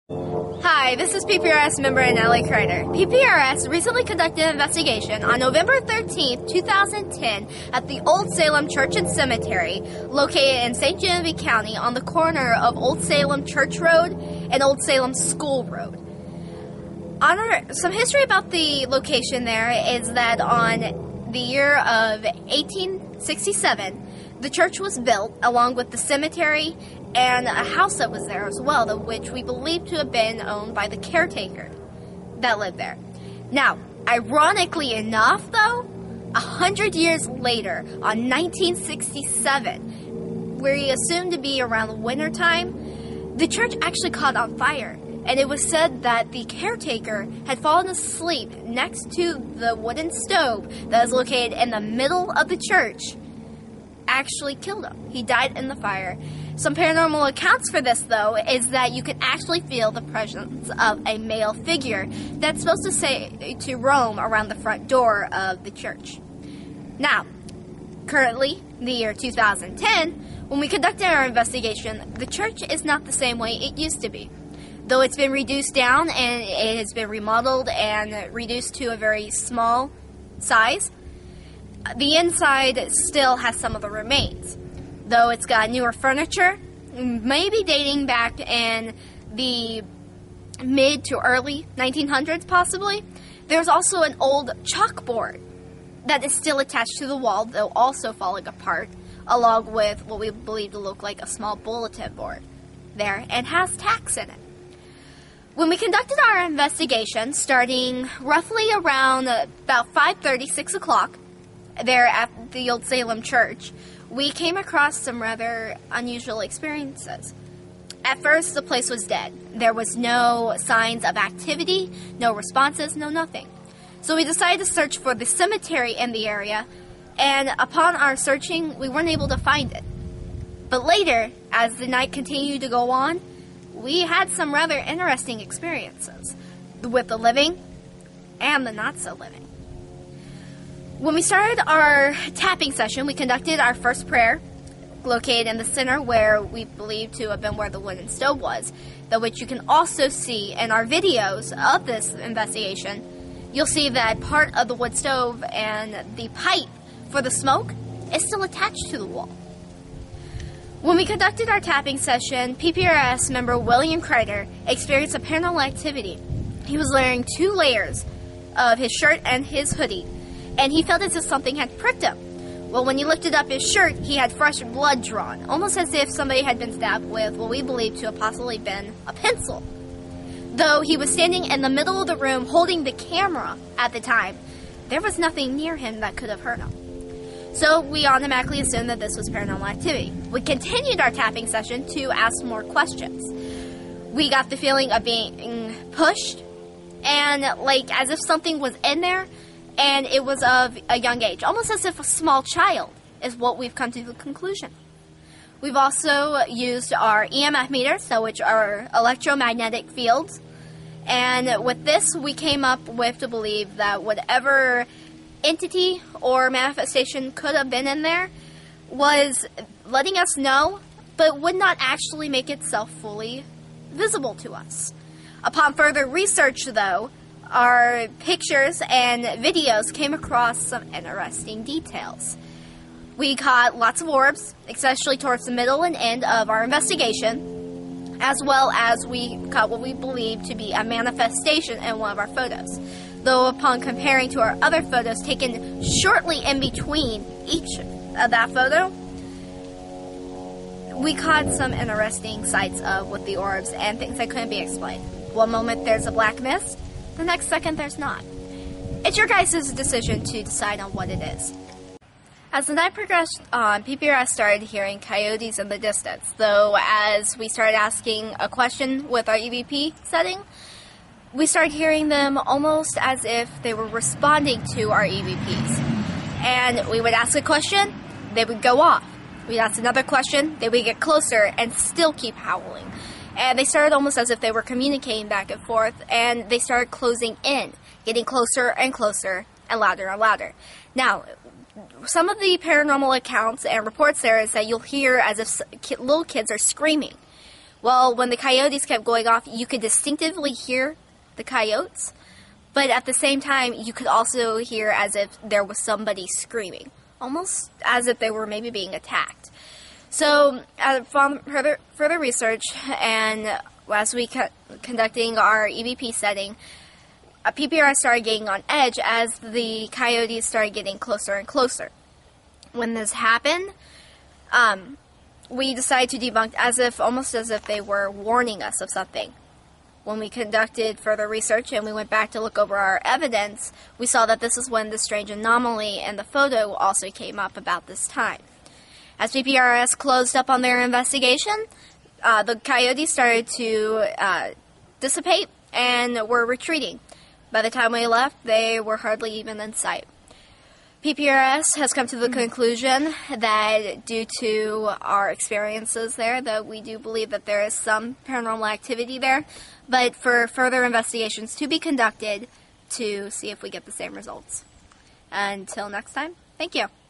Hi, this is PPRS member Natalie Kreider. PPRS recently conducted an investigation on November 13th, 2010 at the Old Salem Church and Cemetery located in St. Genevieve County on the corner of Old Salem Church Road and Old Salem School Road. Some history about the location there is that on the year of 1867, the church was built along with the cemetery and a house that was there as well, which we believe to have been owned by the caretaker that lived there. Now, ironically enough, though, 100 years later, on 1967, where he assumed to be around the winter time, the church actually caught on fire. And it was said that the caretaker had fallen asleep next to the wooden stove that was located in the middle of the church, actually killed him. He died in the fire. Some paranormal accounts for this, though, is that you can actually feel the presence of a male figure that's supposed to roam around the front door of the church. Now, currently, the year 2010, when we conducted our investigation, the church is not the same way it used to be. Though it's been reduced down and it has been remodeled and reduced to a very small size, the inside still has some of the remains. Though it's got newer furniture, maybe dating back in the mid to early 1900s possibly. There's also an old chalkboard that is still attached to the wall, though also falling apart, along with what we believe to look like a small bulletin board there, and has tacks in it. When we conducted our investigation, starting roughly around about 5:30, 6 o'clock, there at the Old Salem Church, we came across some rather unusual experiences. At first, the place was dead. There was no signs of activity, no responses, no nothing. So we decided to search for the cemetery in the area, and upon our searching, we weren't able to find it. But later, as the night continued to go on, we had some rather interesting experiences with the living and the not-so-living. When we started our tapping session, we conducted our first prayer, located in the center where we believe to have been where the wooden stove was, which you can also see in our videos of this investigation. You'll see that part of the wood stove and the pipe for the smoke is still attached to the wall. When we conducted our tapping session, PPRS member William Kreider experienced a paranormal activity. He was wearing 2 layers of his shirt and his hoodie, and he felt as if something had pricked him. Well, when he lifted up his shirt, he had fresh blood drawn, almost as if somebody had been stabbed with what we believe to have possibly been a pencil. Though he was standing in the middle of the room holding the camera at the time, there was nothing near him that could have hurt him. So we automatically assumed that this was paranormal activity. We continued our tapping session to ask more questions. We got the feeling of being pushed, and like as if something was in there, and it was of a young age, almost as if a small child, is what we've come to the conclusion. We've also used our EMF meters, which are electromagnetic fields, and with this we came up with to believe that whatever entity or manifestation could have been in there was letting us know, but would not actually make itself fully visible to us. Upon further research, though, our pictures and videos came across some interesting details. We caught lots of orbs, especially towards the middle and end of our investigation, as well as we caught what we believe to be a manifestation in one of our photos. Though upon comparing to our other photos taken shortly in between each of that photo, we caught some interesting sights of with the orbs and things that couldn't be explained. One moment there's a black mist, the next second there's not. It's your guys' decision to decide on what it is. As the night progressed on, PPRS started hearing coyotes in the distance, though as we started asking a question with our EVP setting, we started hearing them almost as if they were responding to our EVPs. And we would ask a question, they would go off. We'd ask another question, they would get closer and still keep howling. And they started almost as if they were communicating back and forth, and they started closing in, getting closer and closer and louder and louder. Now, some of the paranormal accounts and reports there is that you'll hear as if little kids are screaming. Well, when the coyotes kept going off, you could distinctively hear the coyotes, but at the same time, you could also hear as if there was somebody screaming, almost as if they were maybe being attacked. So, from further research, and as we conducting our EVP setting, a PPRS started getting on edge as the coyotes started getting closer and closer. When this happened, we decided to debunk almost as if they were warning us of something. When we conducted further research and we went back to look over our evidence, we saw that this is when the strange anomaly and the photo also came up about this time. As PPRS closed up on their investigation, the coyotes started to dissipate and were retreating. By the time we left, they were hardly even in sight. PPRS has come to the conclusion that due to our experiences there, that we do believe that there is some paranormal activity there, but for further investigations to be conducted to see if we get the same results. Until next time, thank you.